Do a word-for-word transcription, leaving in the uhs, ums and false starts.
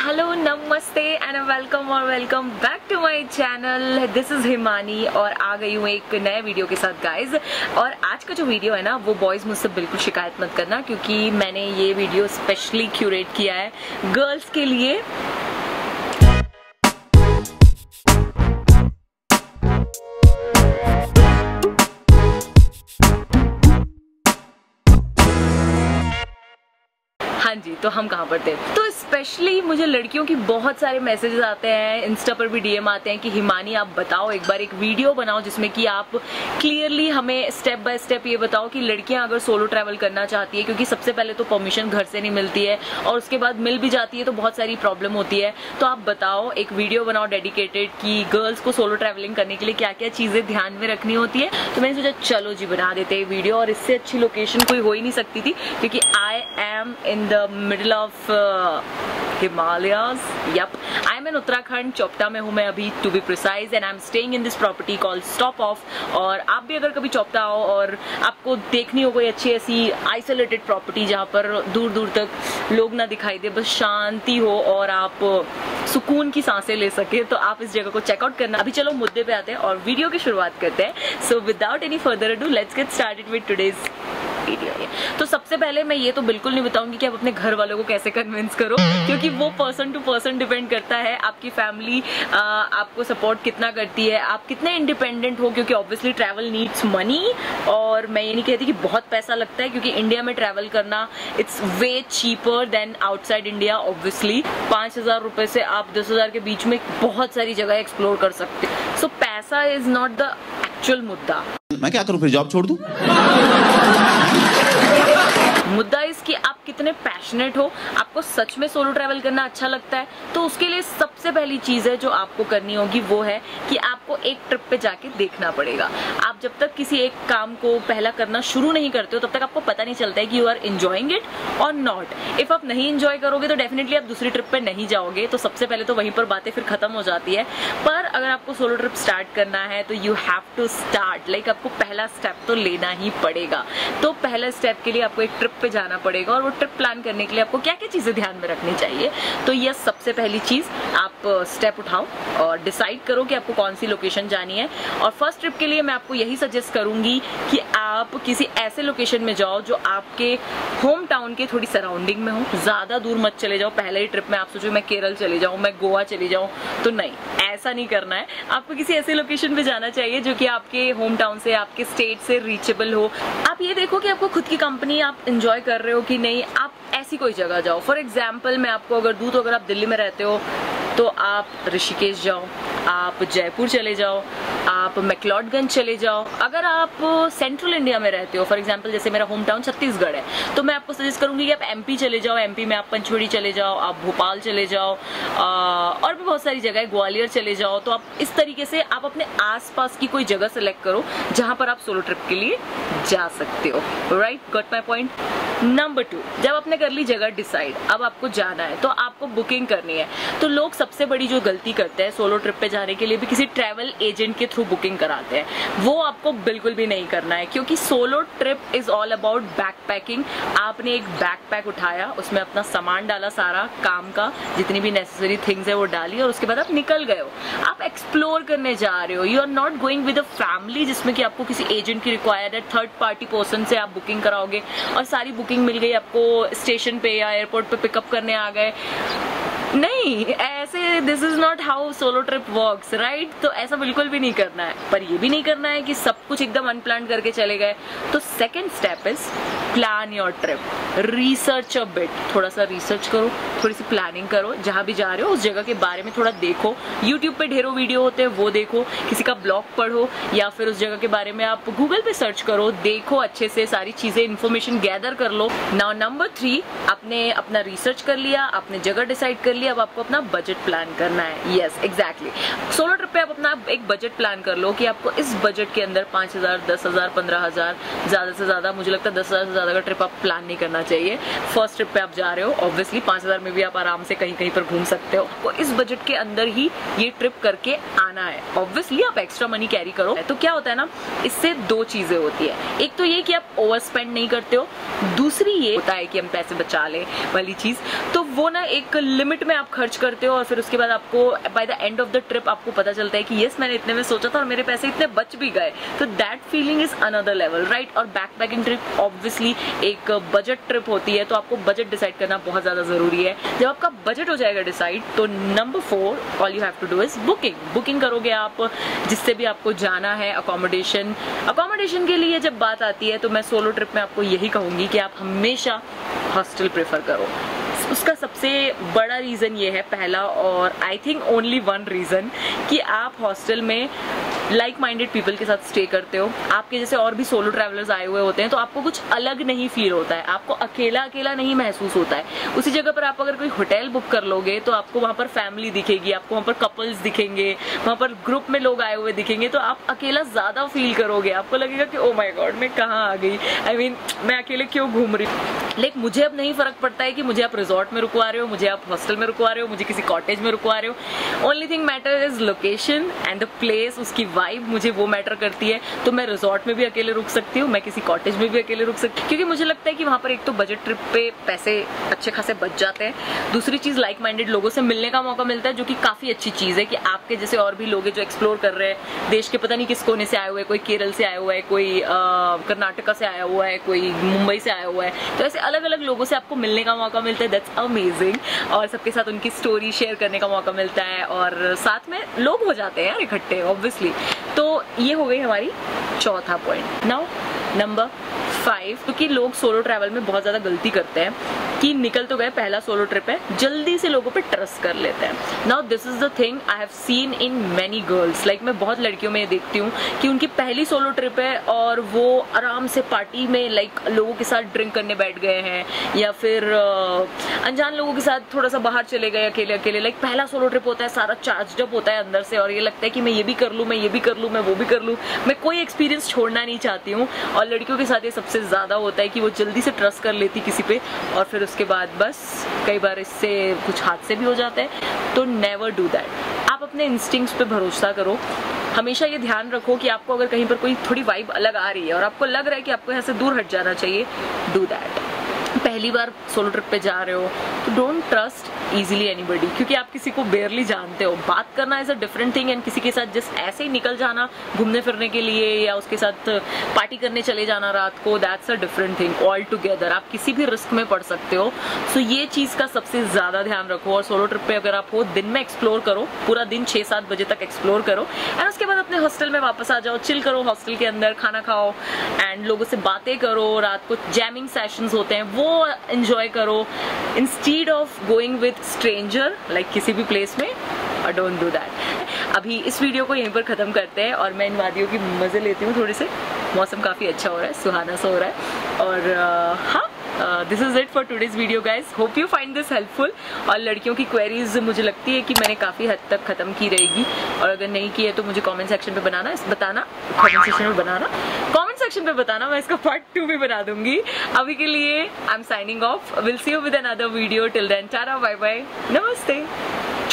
Hello नमस्ते and welcome और welcome back to my channel. This is Himani और आ गई हूँ एक नए वीडियो के साथ गाइज। और आज का जो वीडियो है ना वो बॉयज़ मुझसे बिल्कुल शिकायत मत करना, क्योंकि मैंने ये वीडियो स्पेशली क्यूरेट किया है गर्ल्स के लिए। हाँ जी, तो हम कहाँ पर थे? तो स्पेशली मुझे लड़कियों की बहुत सारे मैसेजेस आते हैं, इंस्टा पर भी डीएम आते हैं कि हिमानी आप बताओ, एक बार एक वीडियो बनाओ जिसमें कि आप क्लियरली हमें स्टेप बाय स्टेप ये बताओ कि लड़कियां अगर सोलो ट्रैवल करना चाहती है, क्योंकि सबसे पहले तो परमिशन घर से नहीं मिलती है और उसके बाद मिल भी जाती है तो बहुत सारी प्रॉब्लम होती है। तो आप बताओ, एक वीडियो बनाओ डेडिकेटेड कि गर्ल्स को सोलो ट्रैवलिंग करने के लिए क्या क्या चीज़ें ध्यान में रखनी होती है। तो मैंने सोचा चलो जी बना देते हैं वीडियो, और इससे अच्छी लोकेशन कोई हो ही नहीं सकती थी, क्योंकि I am in the middle of Himalayas. Yep, I am in Uttarakhand, Chopta में हूँ मैं अभी, to be precise, and I am staying in this property called stop off. और आप भी अगर कभी चोपटा आओ और आपको देखनी हो कोई अच्छी ऐसी आइसोलेटेड प्रॉपर्टी जहाँ पर दूर दूर तक लोग ना दिखाई दे, बस शांति हो और आप सुकून की सांसें ले सके, तो आप इस जगह को चेकआउट करना। अभी चलो मुद्दे पे आते हैं और वीडियो की शुरुआत करते हैं। So without any further ado let's get started with today's video. तो सबसे पहले मैं ये तो बिल्कुल नहीं बताऊंगी कि आप अपने घर वालों को कैसे कन्विंस करो, क्योंकि वो पर्सन टू पर्सन डिपेंड करता है। आपकी फैमिली आपको सपोर्ट कितना करती है, आप कितने इंडिपेंडेंट हो, क्योंकि ऑब्वियसली ट्रैवल नीड्स मनी। और मैं ये नहीं कहती कि बहुत पैसा लगता है, क्योंकि इंडिया में ट्रैवल करना it's way cheaper than outside India. Obviously पाँच हजार रुपए से आप दस हजार के बीच में बहुत सारी जगह एक्सप्लोर कर सकते हैं। सो पैसा इज नॉट द एक्चुअल मुद्दा। मैं क्या करूं, फिर जॉब छोड़ दूं? मुद्दा इसकी आप कितने पैशनेट हो, आपको सच में सोलो ट्रैवल करना अच्छा लगता है। तो उसके लिए सबसे पहली चीज है जो आपको करनी होगी वो है कि आपको एक ट्रिप पे जाके देखना पड़ेगा। आप जब तक किसी एक काम को पहला करना शुरू नहीं करते हो तब तक आपको पता नहीं चलता है कि यू आर एंजॉयिंग इट और नॉट। इफ आप नहीं एंजॉय करोगे तो डेफिनेटली आप दूसरी ट्रिप पे नहीं जाओगे। तो सबसे पहले तो वहीं पर बातें फिर खत्म हो जाती है। पर अगर आपको सोलो ट्रिप स्टार्ट करना है तो you have to start, like आपको पहला स्टेप तो लेना ही पड़ेगा। तो पहले स्टेप के लिए आपको एक ट्रिप पे जाना पड़ेगा, और वो ट्रिप प्लान करने के लिए आपको क्या क्या चीजें ध्यान में रखनी चाहिए। तो ये सबसे पहली चीज, आप स्टेप उठाओ और डिसाइड करो कि आपको कौन सी लोकेशन जानी है। और फर्स्ट ट्रिप के लिए मैं आपको यही सजेस्ट करूंगी कि आप किसी ऐसे लोकेशन में जाओ जो आपके होम टाउन के थोड़ी सराउंडिंग में हो। ज्यादा दूर मत चले जाओ। पहले ही ट्रिप में आप सोचो मैं केरल चले जाऊं, मैं गोवा चली जाऊं, तो नहीं, ऐसा नहीं करना है। आपको किसी ऐसे लोकेशन पे जाना चाहिए जो कि आपके होम टाउन से, आपके स्टेट से रीचेबल हो। आप ये देखो कि आपको खुद की कंपनी आप एंजॉय कर रहे हो कि नहीं। आप ऐसी कोई जगह जाओ। फॉर एग्जाम्पल मैं आपको अगर दूं तो अगर आप दिल्ली में रहते हो तो आप ऋषिकेश जाओ, आप जयपुर चले जाओ, आप मैक्लोडगंज चले जाओ। अगर आप सेंट्रल इंडिया में रहते हो, फॉर एग्जांपल जैसे मेरा होम टाउन छत्तीसगढ़ है, तो मैं आपको सजेस्ट करूंगी कि आप एमपी चले जाओ। एमपी में आप पंचमढ़ी चले जाओ, आप भोपाल चले जाओ, आ, और भी बहुत सारी जगह है, ग्वालियर चले जाओ। तो आप इस तरीके से आप अपने आसपास की कोई जगह सेलेक्ट करो जहां पर आप सोलो ट्रिप के लिए जा सकते हो। Right, got my point. Number two, जब आपने कर ली जगह डिसाइड, अब आपको जाना है तो आपको बुकिंग करनी है। तो लोग सबसे बड़ी जो गलती करते हैं, सोलो ट्रिप पे जाने के लिए भी किसी ट्रैवल एजेंट के थ्रू बुकिंग कराते हैं। वो आपको बिल्कुल भी नहीं करना है, क्योंकि solo trip is all about backpacking. आपने एक बैक पैक उठाया, उसमें अपना सामान डाला, सारा काम का जितनी भी नेसेसरी थिंग्स है वो डाली, और उसके बाद आप निकल गए हो। आप एक्सप्लोर करने जा रहे हो। You are not going with a family जिसमें कि आपको किसी एजेंट की रिक्वायर्ड है। थर्ड पार्टी पर्सन से आप बुकिंग कराओगे और सारी बुकिंग मिल गई आपको स्टेशन पे या एयरपोर्ट पे पिकअप करने आ गए। नहीं, ऐसे this is not how solo trip works, right. तो ऐसा बिल्कुल भी नहीं करना है। पर ये भी नहीं करना है कि सब कुछ एकदम अनप्लान करके चले गए। तो second step is plan your trip, research a bit. थोड़ा सा रिसर्च करो, थोड़ी सी प्लानिंग करो। जहां भी जा रहे हो उस जगह के बारे में थोड़ा देखो। यूट्यूब पे ढेरों वीडियो होते हैं, वो देखो। किसी का ब्लॉग पढ़ो, या फिर उस जगह के बारे में आप गूगल पे सर्च करो, देखो अच्छे से, सारी चीजें इन्फॉर्मेशन गैदर कर लो। नाउ नंबर थ्री, आपने अपना रिसर्च कर लिया, आपने जगह डिसाइड कर लिया, अब आपको अपना बजट प्लान करना है। Yes, exactly. सोलो ट्रिप पे आप अपना एक बजट प्लान कर लो कि आपको इस बजट के अंदर पांच हजार, दस हजार, पंद्रह हजार, ज्यादा से ज्यादा मुझे लगता है दस हजार से ज्यादा का ट्रिप आप प्लान नहीं करना चाहिए। फर्स्ट ट्रिप पे आप जा रहे हो, ऑब्वियसली पांच हजार में भी आप आराम से कहीं कहीं पर घूम सकते हो। तो इस बजट के अंदर ही ये ट्रिप करके आना है। ऑब्वियसली आप एक्स्ट्रा मनी कैरी करो तो क्या होता है ना, इससे दो चीजें होती है। एक तो ये कि आप ओवर स्पेंड नहीं करते हो, दूसरी ये होता है कि हम पैसे बचा ले वाली चीज। तो वो ना एक लिमिट में आप खर्च करते हो और फिर उसके बाद आपको by the end of the trip आपको पता चलता है कि यस मैंने इतने में सोचा था और मेरे पैसे इतने बच भी गए। तो that feeling is another level, right. और बैकपैकिंग ट्रिप ऑब्वियसली एक बजट ट्रिप होती है, तो आपको बजट डिसाइड करना बहुत ज्यादा जरूरी है। जब आपका बजट हो जाएगा डिसाइड, तो number four all you have to do is booking. Booking करोगे आप जिससे भी आपको जाना है। अकोमोडेशन अकोमोडेशन के लिए जब बात आती है तो मैं सोलो ट्रिप में आपको यही कहूंगी कि आप हमेशा हॉस्टल प्रेफर करो। उसका सबसे बड़ा रीज़न ये है, पहला और I think only one reason, कि आप हॉस्टल में लाइक माइंडेड पीपल के साथ स्टे करते हो। आपके जैसे और भी सोलो ट्रैवलर्स आए हुए होते हैं, तो आपको कुछ अलग नहीं फील होता है, आपको अकेला अकेला नहीं महसूस होता है। उसी जगह पर आप अगर कोई होटल बुक कर लोगे तो आपको वहाँ पर फैमिली दिखेगी, आपको वहाँ पर कपल्स दिखेंगे, वहाँ पर ग्रुप में लोग आए हुए दिखेंगे, तो आप अकेला ज़्यादा फील करोगे। आपको लगेगा कि ओ माय गॉड मैं कहाँ आ गई, आई I मीन mean, मैं अकेले क्यों घूम रही हूँ। लेकिन मुझे अब नहीं फर्क पड़ता है कि मुझे आप रिजॉर्ट में रुकवा रहे हो, मुझे आप हॉस्टल में रुकवा रहे हो, मुझे किसी कॉटेज में रुकवा रहे हो। Only thing matter is location and the place, उसकी वाइब मुझे वो मैटर करती है। तो मैं रिजॉर्ट में भी अकेले रुक सकती हूँ, मैं किसी कॉटेज में भी अकेले रुक सकती हूँ, क्योंकि मुझे लगता है कि वहाँ पर एक तो बजट ट्रिप पे पैसे अच्छे खासे बच जाते हैं, दूसरी चीज लाइक माइंडेड लोगों से मिलने का मौका मिलता है, जो कि काफी अच्छी चीज है कि आपके जैसे और भी लोग हैं जो एक्सप्लोर कर रहे हैं देश के पता नहीं किस कोने से आए हुए हैं, कोई केरल से आया हुआ है, कोई कर्नाटका से आया हुआ है, कोई मुंबई से आया हुआ है। तो ऐसे अलग अलग लोगों से आपको मिलने का मौका मिलता है, दैट्स अमेजिंग। और सबके साथ उनकी स्टोरी शेयर करने का मौका मिलता है और साथ में लोग हो जाते हैं यार इकट्ठे ऑब्वियसली। तो ये हो गई हमारी चौथा पॉइंट। नाउ नंबर फाइव, क्योंकि लोग सोलो ट्रैवल में बहुत ज्यादा गलती करते हैं कि निकल तो गए, पहला सोलो ट्रिप है, जल्दी से लोगों पे ट्रस्ट कर लेते हैं। Now this is the thing I have seen in many girls, like मैं बहुत लड़कियों में देखती हूँ कि उनकी पहली सोलो ट्रिप है और वो आराम से पार्टी में लाइक लोगों के साथ ड्रिंक करने बैठ गए हैं, या फिर uh, अनजान लोगों के साथ थोड़ा सा बाहर चले गए अकेले अकेले। लाइक पहला सोलो ट्रिप होता है, सारा चार्ज अप होता है अंदर से और ये लगता है कि मैं ये भी कर लूँ, मैं ये भी कर लूँ, मैं वो भी कर लूँ, मैं कोई एक्सपीरियंस छोड़ना नहीं चाहती हूँ। और लड़कियों के साथ ये सबसे ज्यादा होता है कि वो जल्दी से ट्रस्ट कर लेती किसी पे और फिर उसके बाद बस कई बार इससे कुछ हादसे भी हो जाते हैं। तो नेवर डू दैट। आप अपने इंस्टिंक्ट्स पे भरोसा करो। हमेशा ये ध्यान रखो कि आपको अगर कहीं पर कोई थोड़ी वाइब अलग आ रही है और आपको लग रहा है कि आपको यहाँ से दूर हट जाना चाहिए, डू दैट। पहली बार सोलो ट्रिप पे जा रहे हो तो डोंट ट्रस्ट इजीली एनीबडी, क्योंकि आप किसी को बेयरली जानते हो। बात करना is a different thing and किसी के साथ जस्ट ऐसे ही निकल जाना घूमने फिरने के लिए या उसके साथ पार्टी करने चले जाना रात को, that's a different thing all together. आप किसी भी रिस्क में पड़ सकते हो। सो so, ये चीज का सबसे ज्यादा ध्यान रखो। और सोलो ट्रिप पे अगर आप हो, दिन में एक्सप्लोर करो, पूरा दिन छह सात बजे तक एक्सप्लोर करो एंड उसके बाद अपने हॉस्टल में वापस आ जाओ, चिल करो हॉस्टल के अंदर, खाना खाओ एंड लोगों से बातें करो। रात को जैमिंग सेशंस होते हैं, वो एंजॉय करो instead of going with stranger like किसी भी प्लेस में। और डोंट डू दैट। अभी इस वीडियो को यहीं पर खत्म करते हैं और मैं इन वादियों की मजे लेती हूँ थोड़े से। मौसम काफी अच्छा हो रहा है, सुहाना सा हो रहा है। और uh, हाँ this is it for today's video guys. Hope you find this helpful. और लड़कियों की क्वेरीज मुझे लगती है कि मैंने काफी हद तक खत्म की रहेगी, और अगर नहीं की है तो मुझे कमेंट सेक्शन पे बनाना बताना कमेंट सेक्शन में बनाना कमेंट सेक्शन पे बताना मैं इसका पार्ट टू भी बना दूंगी। अभी के लिए I am signing off. Will see you with another video. Till then tata, bye bye, नमस्ते।